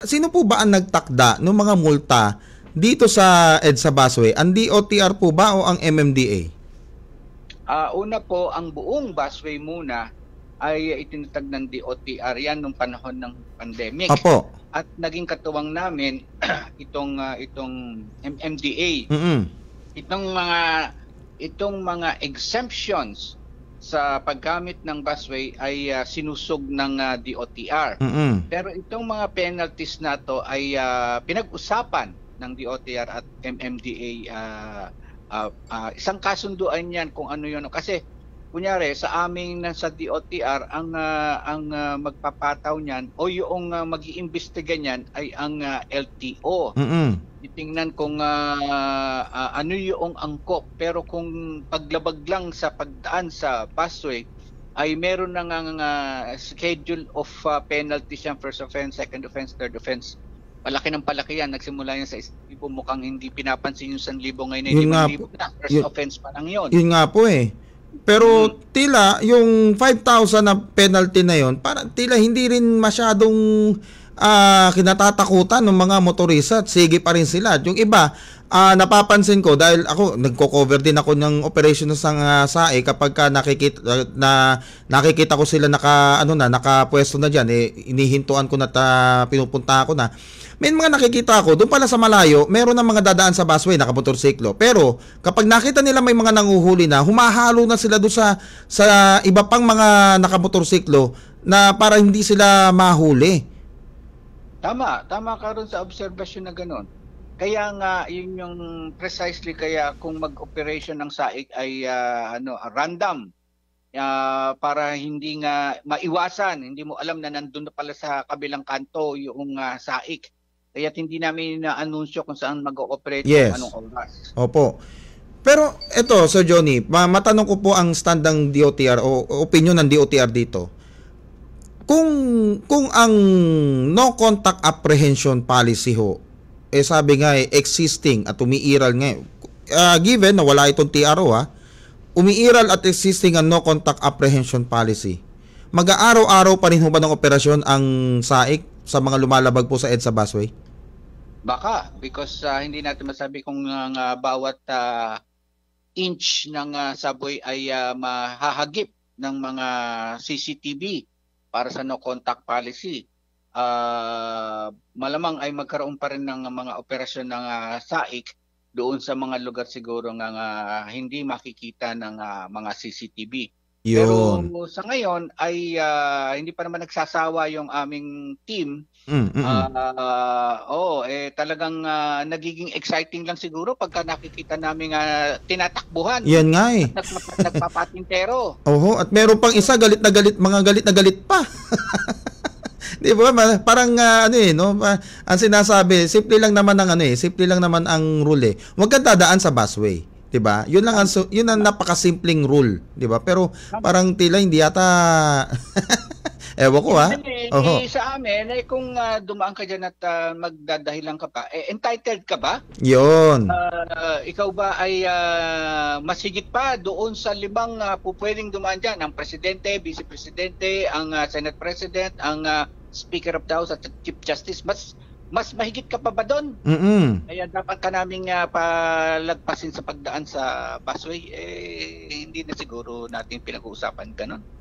sino po ba ang nagtakda ng mga multa dito sa EDSA busway? Ang DOTR po ba o ang MMDA? Una po, ang buong busway muna ay itinatag ng DOTR yan nung panahon ng pandemic. Opo. At naging katuwang namin itong MMDA. Itong mga exemptions sa paggamit ng busway ay sinusog ng DOTR. Pero itong mga penalties na to ay pinag-usapan ng DOTR at MMDA. Isang kasunduan yan kung ano yun. Kasi kunyari sa aming sa DOTR ang magpapataw niyan o yung mag-iimbestiga niyan ay ang LTO. Titingnan kung ano yung angkop, pero kung paglabag lang sa pagdaan sa busway ay meron nang schedule of penalties yan: first offense, second offense, third offense. Palaki ng palaki yan. Nagsimula yan sa 1,000, mukhang hindi pinapansin yung 1,000 ngayon. Yun 5,000 na. First offense pa lang yun. Yun nga po eh. Pero tila yung 5,000 na penalty na yon, parang tila hindi rin masyadong kinatatakutan ng mga motorista at sige pa rin sila. Yung iba, napapansin ko dahil ako nagko-cover din ako ng operation ng SAE, kapag nakikita ko sila nakapwesto na diyan, inihintuan ko na pinupunta ako na. May mga nakikita ako, doon pala sa malayo, meron ng mga dadaan sa busway, nakamotorsiklo. Pero kapag nakita nila may mga nanguhuli na, humahalo na sila doon sa iba pang mga nakamotorsiklo na para hindi sila mahuli. Tama ka rin sa obserbasyon na gano'n. Kaya nga, yun yung precisely kaya kung mag-operation ng SAIC ay random. Para hindi nga maiwasan, hindi mo alam na nandun na pala sa kabilang kanto yung SAIC. Kaya hindi namin na-anunsyo kung saan mag-ooperate, yes, anong oras. Opo. Pero ito, Sir Johnny, matanong ko po ang stand ng DOTR o opinion ng DOTR dito. Kung ang no contact apprehension policy ho, sabi nga existing at umiiral nga, given na wala itong TRO umiiral at existing ang no contact apprehension policy, mag-aaraw-araw pa rin ho ba ng operasyon ang SAIC sa mga lumalabag po sa EDSA busway? Baka, because hindi natin masabi kung bawat inch ng subway ay mahahagip ng mga CCTV para sa no contact policy. Malamang ay magkaroon pa rin ng mga operasyon ng SAIC doon sa mga lugar siguro nga hindi makikita ng mga CCTV. Yun. Pero sa ngayon ay hindi pa naman nagsasawa yung aming team. Talagang nagiging exciting lang siguro pagka nakikita namin tinatakbuhan. Yan nga eh. Nagpapatintero. Oho, at meron pang isa galit na galit pa. Di ba? Parang ang sinasabi, simple lang naman ang rule eh. Huwag kang dadaan sa busway. 'Di ba? Yun ang napakasimpleng rule, 'di ba? Pero parang tila hindi yata ewan ko sa amin kung dumaan ka diyan at magdadahilan ka pa, entitled ka ba? 'Yon. Ikaw ba ay mas higit pa doon sa 5 pupwedeng dumaan diyan, ang presidente, vice presidente, ang Senate President, ang Speaker of the House at Chief Justice, mas mahigit ka pa ba doon? Kaya dapat ka naming palagpasin sa pagdaan sa busway, hindi na siguro natin pinag-uusapan ganon.